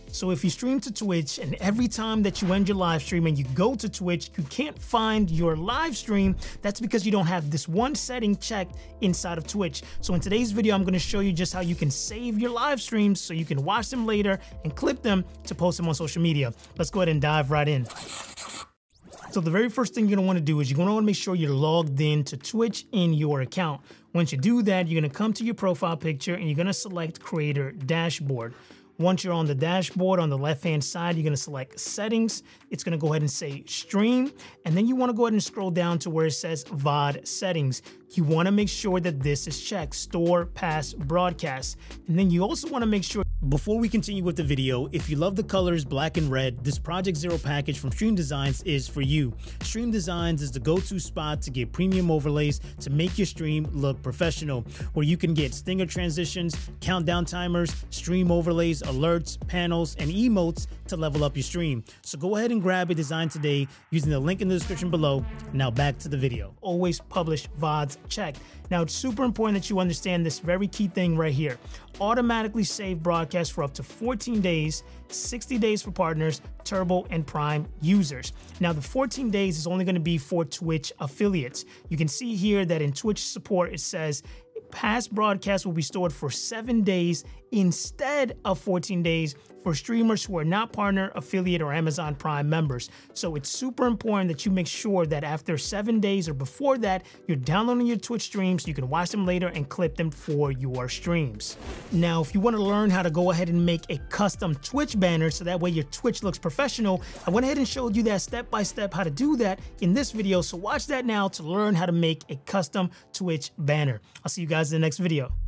So if you stream to Twitch and every time that you end your live stream and you go to Twitch, you can't find your live stream, that's because you don't have this one setting checked inside of Twitch. So in today's video, I'm going to show you just how you can save your live streams so you can watch them later and clip them to post them on social media. Let's go ahead and dive right in. So the very first thing you're going to want to do is you're going to want to make sure you're logged in to Twitch in your account. Once you do that, you're going to come to your profile picture and you're going to select Creator Dashboard. Once you're on the dashboard, on the left-hand side, you're going to select Settings. It's going to go ahead and say Stream. And then you want to go ahead and scroll down to where it says VOD Settings. You want to make sure that this is checked, Store, Pass, Broadcast. And then you also want to make sure, before we continue with the video, if you love the colors black and red, this Project Zero package from Stream Designs is for you. Stream Designs is the go-to spot to get premium overlays to make your stream look professional, where you can get stinger transitions, countdown timers, stream overlays, alerts, panels, and emotes to level up your stream. So go ahead and grab a design today using the link in the description below. Now back to the video. Always publish VODs checked. Now it's super important that you understand this very key thing right here. Automatically save broadcasts for up to 14 days, 60 days for partners, Turbo and Prime users. Now the 14 days is only going to be for Twitch affiliates. You can see here that in Twitch support it says past broadcasts will be stored for 7 days instead of 14 days for streamers who are not partner, affiliate, or Amazon Prime members. So it's super important that you make sure that after 7 days or before that, you're downloading your Twitch streams so you can watch them later and clip them for your streams. Now, if you want to learn how to go ahead and make a custom Twitch banner so that way your Twitch looks professional, I went ahead and showed you that step-by-step how to do that in this video. So watch that now to learn how to make a custom Twitch banner. I'll see you guys in the next video.